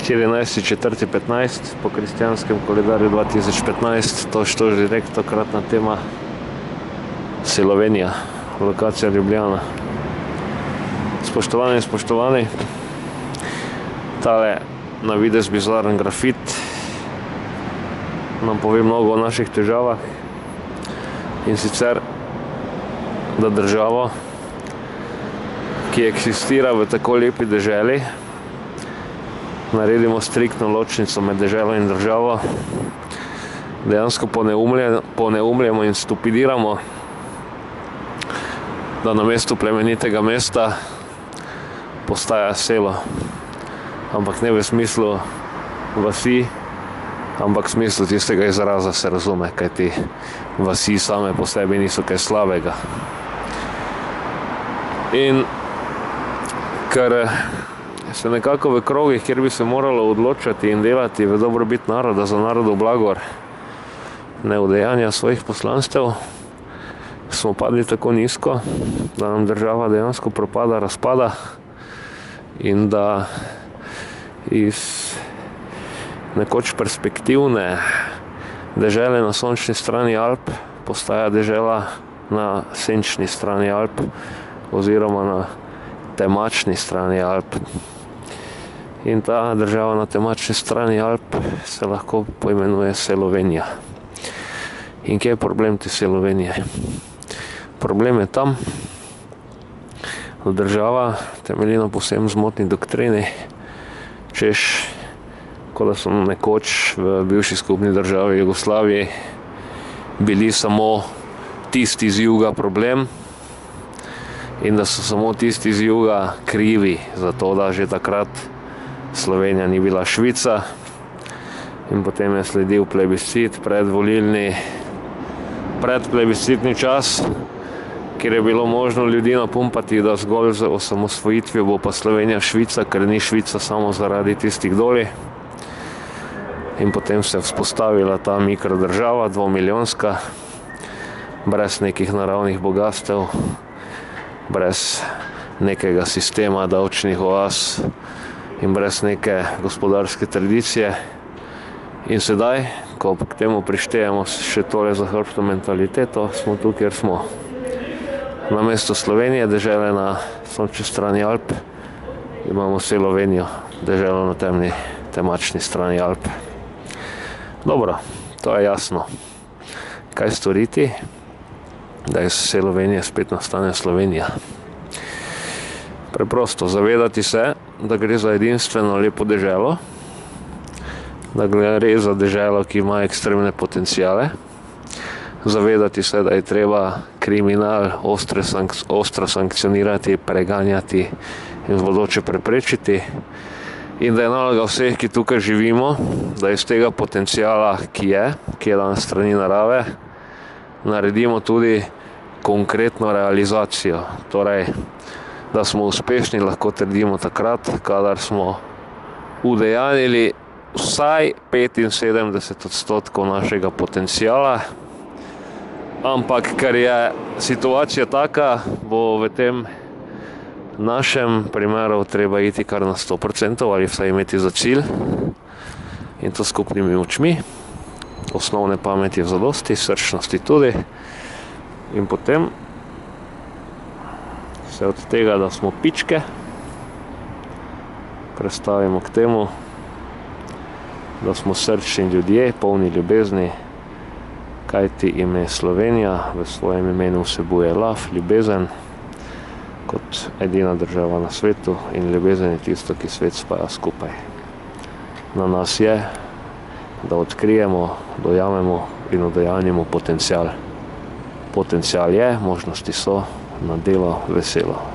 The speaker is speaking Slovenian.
14.4.15 po kristjanskem koledarju 2015, to je direkt tokratna tema Slovenija, lokacija Ljubljana. Spoštovani in spoštovani, tale na videz bizaren grafit nam pove mnogo o naših težavah, in sicer, da državo, ki eksistira v tako lepi deželi, naredimo striktno ločnico med deželo in državo, dejansko poneumljamo in stupidiramo, da na mestu plemenitega mesta postaja selo, ampak ne v smislu vasi, ampak v smislu tistega izraza se razume, kajti vasi same po sebi niso kaj slabega. In ker se nekako v krogih, kjer bi se moralo odločati in delati v dobrobit naroda za narodov blagor, ne udejanja svojih poslanstev, smo padli tako nizko, da nam država dejansko propada, razpada in da iz nekoč perspektivne dežele na sončni strani Alp postaja dežela na senčni strani Alp oziroma na temačni strani Alp. In ta država na temačni strani Alp se lahko poimenuje Slovenija. In kje je problem te Slovenije? Problem je tam, da država temelji na povsem zmotni doktrini, češ, ko da so nekoč v bivši skupni državi Jugoslaviji bili samo tisti z juga problem in da so samo tisti z juga krivi za to, da že takrat Slovenija ni bila Švica, in potem je sledil plebiscit, predplebiscitni čas, kjer je bilo možno ljudi napumpati, da zgolj z osamosvojitvijo bo pa Slovenija Švica, ker ni Švica samo zaradi tistih doli. In potem se je vzpostavila ta mikrodržava, 2-milijonska, brez nekih naravnih bogastev, brez nekega sistema davčnih oaz in brez neke gospodarske tradicije. In sedaj, ko k temu prištejemo še tole zahrbtno mentaliteto, smo tu, kjer smo. Namesto Slovenije, dežele na sončni strani Alp, imamo Slovenijo, deželo na temni, temačni strani Alp. Dobro, to je jasno. Kaj storiti, da iz Slovenije spet nastane Slovenija? Preprosto, zavedati se, da gre za edinstveno lepo deželo, da gre za deželo, ki ima ekstremne potencijale, zavedati se, da je treba kriminal ostro sankcionirati, preganjati in bodoče preprečiti, in da je naloga vseh, ki tukaj živimo, da iz tega potencijala, ki je dan strani narave, naredimo tudi konkretno realizacijo. Torej, da smo uspešni, lahko trdimo takrat, kadar smo udejanili vsaj 75% našega potencijala, ampak ker je situacija taka, bo v tem našem primeru treba iti kar na 100% ali vsaj imeti za cilj, in to skupnimi močmi, osnovne pameti v zadosti, srčnosti tudi, in potem se od tega, da smo pičke, prestavimo k temu, da smo srčni ljudje, polni ljubezni, kajti ime Slovenija v svojem imenu vsebuje love, ljubezen, kot edina država na svetu, in ljubezen je tisto, ki svet spaja skupaj. Na nas je, da odkrijemo, dojamemo in udejanjimo potencial. Potencial je, možnosti so, na delo veselo.